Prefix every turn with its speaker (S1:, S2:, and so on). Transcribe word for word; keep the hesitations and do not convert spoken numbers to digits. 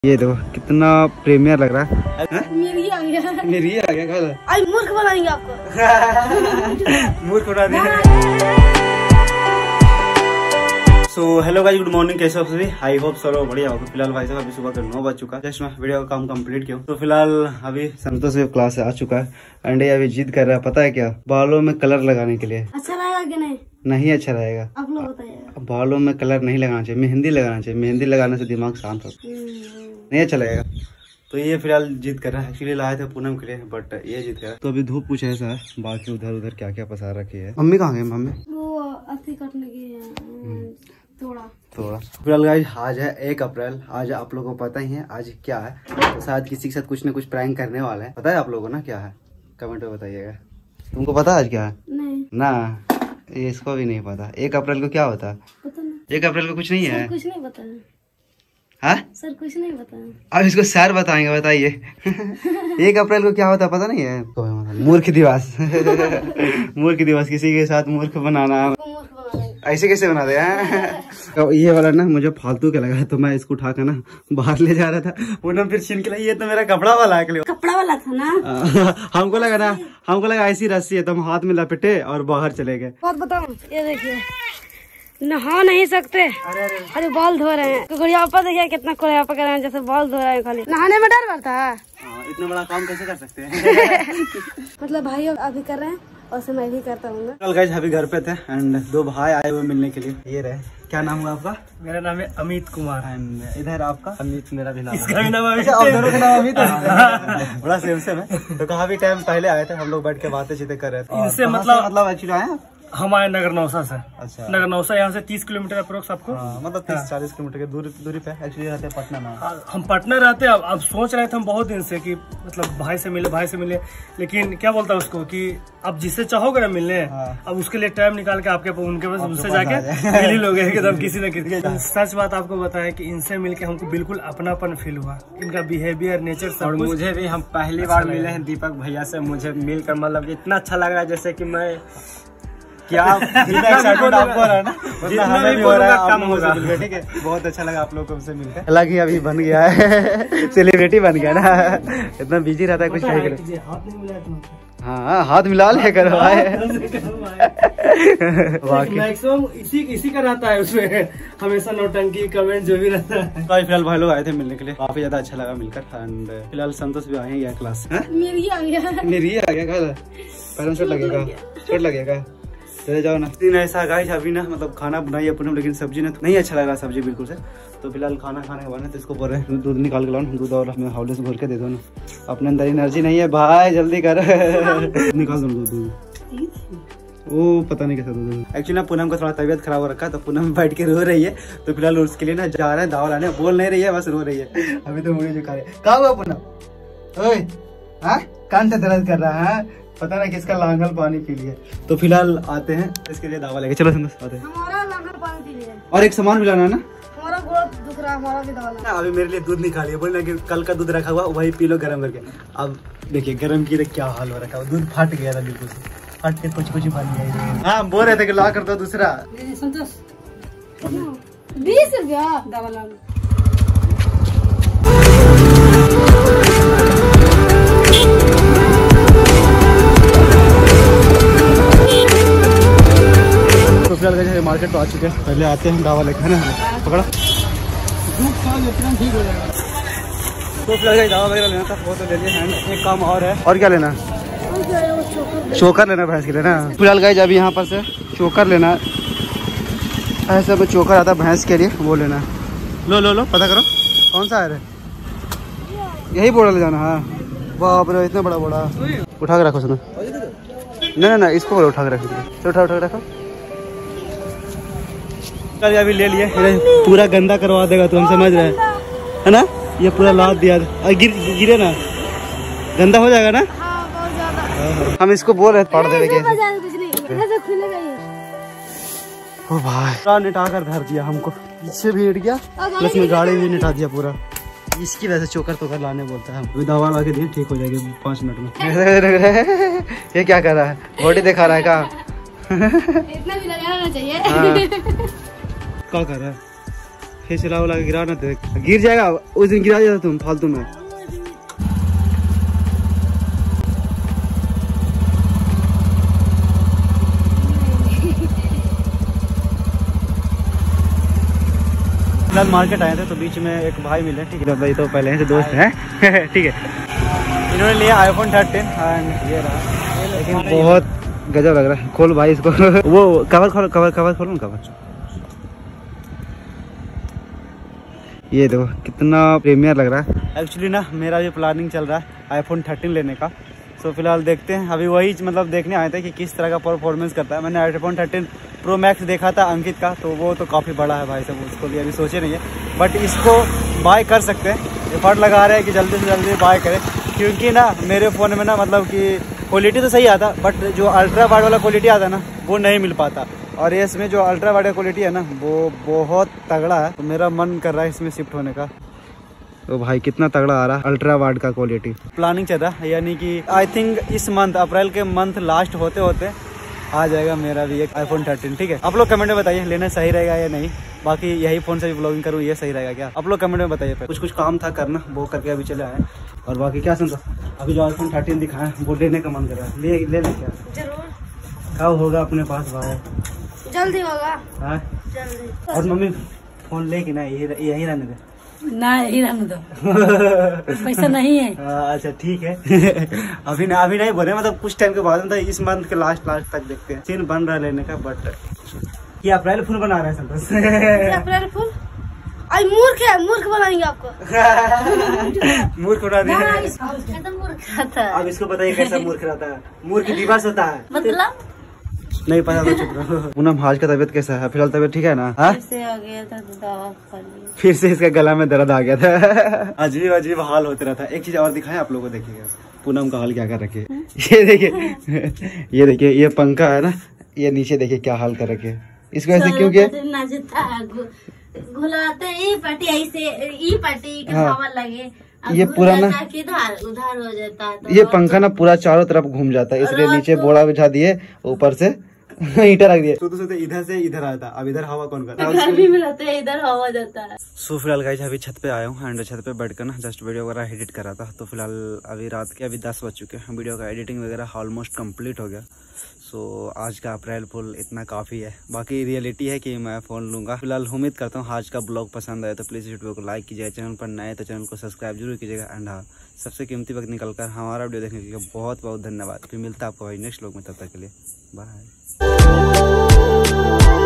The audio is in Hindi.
S1: ये देखो कितना प्रीमियर लग रहा है।
S2: मेरी आ गया
S1: मेरी आ गया कल।
S2: आज मूर्ख बनाएंगे आपको।
S1: मूर्ख बना देंगे। So hello guys, good morning, कैसे हो सभी? आई होप सरो बढ़िया होगा। फिलहाल भाई साहब अभी सुबह के नौ बज चुका है। जस्ट मैं वीडियो का काम कंप्लीट किया। तो फिलहाल अभी संतोष क्लास से आ चुका है एंड ये अभी जिद कर रहा है, पता है क्या, बालों में कलर लगाने के लिए।
S2: अच्छा रहेगा कि नहीं?
S1: नहीं अच्छा रहेगा।
S2: आप लोग बताइएगा।
S1: बालों में कलर नहीं लगाना चाहिए, मेहंदी लगाना चाहिए। मेहंदी लगाने से दिमाग शांत होता है, नहीं अच्छा लगेगा। तो ये फिलहाल जिद कर रहा है। एक्चुअली लाए थे पूनम के लिए बट ये जिद कर रहा है। तो अभी धूप कुछ ऐसा है, बाकी उधर उधर क्या क्या पसार रखी है। मम्मी कहाँ गई? मम्मी
S2: वो अथी कटने की थोड़ा
S1: थोड़ा। फिलहाल गाइस आज है एक अप्रैल। आज आप लोगों को पता ही है आज क्या है। तो शायद किसी के साथ कुछ न कुछ प्रैंक करने वाला है। पता है आप लोगों को ना क्या है? कमेंट में बताइएगा। तुमको पता है आज क्या है?
S2: नहीं
S1: ना, इसको भी नहीं पता। एक अप्रैल को क्या होता है?
S2: पता नहीं।
S1: एक अप्रैल को कुछ नहीं है।
S2: कुछ नहीं पता।
S1: हाँ
S2: सर कुछ नहीं पता।
S1: अब इसको सर बताएंगे, बताइए। एक अप्रैल को क्या होता है पता नहीं है? मूर्ख दिवस। मूर्ख दिवस, किसी के साथ मूर्ख बनाना। ऐसे कैसे बना दे? तो ये वाला ना मुझे फालतू के लगा, तो मैं इसको उठा कर ना बाहर ले जा रहा था। पूनम फिर छीन के लाई, ये तो मेरा कपड़ा वाला है।
S2: कपड़ा वाला था ना।
S1: हमको लगा ना, हमको लगा ऐसी रस्सी है, तो हम हाथ में लपेटे और बाहर चले गए।
S2: बात बताओ, ये देखिए नहा नहीं सकते। अरे अरे अरे बाल धो रहे हैं। गुड़ियापा देखिए कितना गुड़ियापा कर रहे हैं, जैसे बाल धो रहे हैं। खाली नहाने में डर लगता है।
S1: इतना बड़ा काम कैसे कर सकते हैं?
S2: मतलब भाई अभी कर रहे हैं और मैं भी करता हूँ।
S1: कल गाइस अभी घर पे थे एंड दो भाई आए हुए मिलने के लिए। ये रहे। क्या नाम हुआ आपका?
S3: मेरा नाम है अमित कुमार
S1: एंड इधर आपका?
S3: अमित मेरा भी नाम। इसका भी नाम अमित।
S1: दोनों का नाम अमित है। बड़ा सेम सेम है। तो काफी टाइम पहले आए थे, हम लोग बैठ के बातें चीतें कर रहे थे।
S3: इनसे मतलब
S1: मतलब एक्चुअली आए
S3: हम आए नगर नौसा से।
S1: अच्छा,
S3: नगर नौसा यहाँ से तीस किलोमीटर अप्रोक्स आपको।
S1: हाँ, मतलब तीस चालीस किलोमीटर की दूरी दूरी पे। एक्चुअली रहते हैं पटना में।
S3: हम पटना रहते हैं। अब अब सोच रहे थे हम बहुत दिन से कि मतलब भाई से मिले भाई से मिले, लेकिन क्या बोलता है उसको कि अब जिससे चाहोगे ना मिलने,
S1: हाँ।
S3: अब उसके लिए टाइम निकाल के आपके उनके पास उनसे जाके मिल ही लोगे एकदम किसी न किसी। सच बात आपको बताया कि इनसे मिलके हमको बिल्कुल अपनापन फील हुआ। इनका बिहेवियर, नेचर सब।
S4: और मुझे भी, हम पहली बार मिले हैं दीपक भैया से। मुझे मिलकर मतलब इतना अच्छा लग रहा है जैसे कि मैं क्या एक्साइटेड आपको हो रहा है ना,
S3: जितना हमें भी हो रहा है कम होगा।
S1: ठीक है, बहुत अच्छा लगा आप लोगों को हमसे मिलकर। अलग ही अभी बन गया है, सेलिब्रिटी बन गया ना। इतना बिजी रहता है कुछ नहीं करे। हाँ हाथ मिला ले करो भाई।
S3: मैक्सिमम इसी इसी का रहता है उसमें, हमेशा नौटंकी कमेंट जो भी रहता है।
S1: तो फिलहाल भाई लोग आए थे मिलने के लिए, काफी ज्यादा अच्छा लगा मिलकर। एंड फिलहाल संतोष भी आए हैं क्लास।
S2: मेरी आ गया
S1: मेरी आ गया कल। पैरों चोट लगेगा, चोट लगेगा, चले जाओ ना। दिन ऐसा गाइस अभी ना, मतलब खाना बनाई है पूनम, लेकिन सब्जी ना नहीं अच्छा लग रहा सब्जी बिल्कुल से। तो फिलहाल खाना खाने के बाद तो इसको बोल रहे हैं दूध निकाल के लाओ, दूध और हमें हावले से घोल के दे दो ना। अपने अंदर एनर्जी नहीं है भाई, जल्दी कर। निकाल दो दूध। वो पता नहीं कैसा दूध। एक्चुअली ना पूनम का थोड़ा तबियत खराब हो रखा है, तो पूनम बैठ के रो रही है। तो फिलहाल उसके लिए ना जा रहे हैं दावा लाने। बोल नहीं रही है, बस रो रही है। अभी तो मुझे झुका रही है। कहाँ हुआ पूनम? ओए हाँ, कान से दर्द कर रहा है, पता ना किसका लांगल पानी पी लिए। तो फिलहाल आते हैं इसके लिए दवा लेके। चलो संतोश आते हैं।
S2: हमारा लांगल पानी पी लिया
S1: और एक सामान भी लाना है ना।
S2: हमारा गोड़ दुख रहा है, हमारा भी दवा लाना।
S1: अभी मेरे लिए दूध निकालिए, बोले कि कल का दूध रखा हुआ वही पी लो गर्म करके। अब देखिए गर्म की क्या हाल हो रखा है, दूध फट गया था बिल्कुल से, फट के कुछ कुछ बन गया। हाँ बोल रहे थे कि ला कर दो दूसरा।
S2: संतोष बीस रुपया दवा लाना। तो फिलहाल मार्केट तो आ चुके हैं, पहले आते हैं दवा लेकर, है ना। पकड़ा ठीक हो जाएगा। तो फिलहाल दवा वगैरह लेना था, वो तो ले लिया। एक काम और है। और क्या लेना? चोकर लेना भैंस के लिए ना। फिलहाल गाइस अभी यहाँ पर से चोकर लेना, ऐसा में चोकर आता है भैंस के लिए, वो लेना। लो लो लो, पता करो कौन सा है। यही बोड़ा ले जाना। हाँ बाप रे, इतना बड़ा बोड़ा। उठा के रखो सुनो। नहीं नहीं नहीं, इसको उठा के रखो। उठा उठा के रखो। अभी ले लिए, पूरा गंदा करवा देगा तो हम समझ रहे हैं, है ना। ये पूरा लाद दिया, गिर गिरे ना, गंदा हो जाएगा ना। हाँ, बहुत ज्यादा।
S1: हम इसको बोल रहे पढ़ देवे
S2: ओ
S1: भाई, निटा कर धर दिया हमको, पीछे भी हिट गया, प्लस में गाड़ी भी निटा दिया पूरा। इसकी वजह से चोकर तो कर लाने बोलता है। हम दवा ला के दिए, ठीक हो जाएगी पाँच मिनट में। ये क्या कर रहा है? बॉडी दिखा रहा है क्या?
S2: इतना भी लगाना चाहिए।
S1: क्या कर रहा है?
S2: फिर चला वाला गिरा ना दे, गिर जाएगा। उस दिन गिरा जाता तुम फालतू में। फिलहाल मार्केट आए थे तो बीच में एक भाई मिले, ठीक है भाई, तो पहले से दोस्त हैं ठीक है। इन्होंने लिया आईफोन थर्टीन एंड ये रहा, लेकिन बहुत गजब लग रहा है। खोल भाई इसको वो कवर खोल, कवर कवर खोलो ना, कवर। ये देखो कितना प्रीमियर लग रहा है। एक्चुअली ना मेरा भी प्लानिंग चल रहा है आईफोन थर्टीन लेने का। सो फिलहाल देखते हैं, अभी वही मतलब देखने आए थे कि किस तरह का परफॉर्मेंस करता है। मैंने आईफोन थर्टीन प्रो मैक्स देखा था अंकित का, तो वो तो काफ़ी बड़ा है भाई साहब, उसको भी अभी सोचे नहीं है, बट इसको बाय कर सकते हैं। एफर्ट लगा रहे हैं कि जल्दी से जल्दी बाय करें, क्योंकि ना मेरे फ़ोन में ना मतलब कि क्वालिटी तो सही आता, बट जो अल्ट्रा वाइड वाला क्वालिटी आता ना वो नहीं मिल पाता, और ये इसमें जो अल्ट्रा वाइड क्वालिटी है ना वो बहुत तगड़ा है। तो मेरा मन कर रहा है इसमें शिफ्ट होने का। तो भाई कितना तगड़ा आ रहा है अल्ट्रा वाइड का क्वालिटी। प्लानिंग चल रहा है, यानी कि आई थिंक इस मंथ अप्रैल के मंथ लास्ट होते होते आ जाएगा मेरा भी एक आईफोन थर्टीन, ठीक है। आप लोग कमेंट में बताइए लेना सही रहेगा या नहीं। बाकी यही फोन से भी ब्लॉगिंग करूँ, ये सही रहेगा क्या? आप लोग कमेंट में बताइए। कुछ कुछ काम था करना, वो करके अभी चले आए। और बाकी क्या सुनता, अभी जो आईफोन थर्टीन दिखाए वो लेने का मन कर रहा है। ले ले ले क्या
S5: जरूर,
S2: कब होगा अपने पास भाई?
S5: जल्दी होगा।
S2: हाँ
S5: जल्दी।
S2: और मम्मी फोन ले कि ना यही यही रहने दे
S6: ना, यही रहने दो पैसा नहीं है।
S2: आ, अच्छा ठीक है अभी ना अभी नहीं बोले, मतलब कुछ टाइम के बाद मतलब इस मंथ के लास्ट लास्ट तक देखते हैं। सीन बन रहा है लेने का, बट ये अप्रैल फूल बना रहे हैं संतोष
S5: अप्रैल फूल आई मूर्ख है, मूर्ख बनाएंगे आपको
S2: मूर्ख बना दिया।
S5: एकदम मूर्ख रहता है।
S2: अब इसको बताइए कैसा मूर्ख रहता है? मूर्ख दिवस होता है
S5: मतलब
S2: नहीं पता तो चुप रहो। पूनम आज का तबीयत कैसा है? फिलहाल तबीयत ठीक है ना? हाँ
S6: से आ गया था तो दवा खा लिया,
S2: फिर से इसका गला में दर्द आ गया था अजीब अजीब हाल होते रहता है। एक चीज और दिखाएं आप लोगों को, देखिएगा पूनम का हाल क्या कर रखे। ये देखिए ये देखिए ये पंखा है ना, ये नीचे देखिए क्या हाल कर रखे। इसको ऐसे क्यों किया?
S5: घुलाते ई पट्टी ऐसे ई पट्टी के
S2: हाँ।
S5: हवा लगे, अब
S2: ये
S5: घुल
S2: पूरा ना
S5: जाता है, किधर उधर हो जाता है। तो
S2: ये पंखा ना पूरा चारों तरफ घूम जाता है, इसलिए
S5: रात
S2: नीचे
S5: को-
S2: बोड़ा बिछा दिए, ऊपर से ईटा रख दिए। सोते सोते इधर से इधर आया था, अब इधर हवा कौन कर रहा है?
S5: गर्मी में रहते हैं, इधर हवा जाता है।
S2: सो फिलहाल गाइस अभी छत पे आया हूँ एंड छत पे बैठ कर ना जस्ट वीडियो वगैरह एडिट कर रहा था। तो फिलहाल अभी रात के अभी दस बज चुके हैं, वीडियो का एडिटिंग वगैरह ऑलमोस्ट कंप्लीट हो गया। सो आज का अप्रैल फुल इतना काफ़ी है, बाकी रियलिटी है कि मैं फ़ोन लूँगा। फिलहाल उम्मीद करता हूँ आज का ब्लॉग पसंद आए तो प्लीज़ वीडियो को लाइक कीजिएगा, चैनल पर नए तो चैनल को सब्सक्राइब जरूर कीजिएगा। एंड हाँ, सबसे कीमती वक्त निकल कर हमारा वीडियो देखने के लिए बहुत बहुत धन्यवाद। फिर मिलता है आपको भाई नेक्स्ट ब्लॉग में, तब तक के लिए बाय।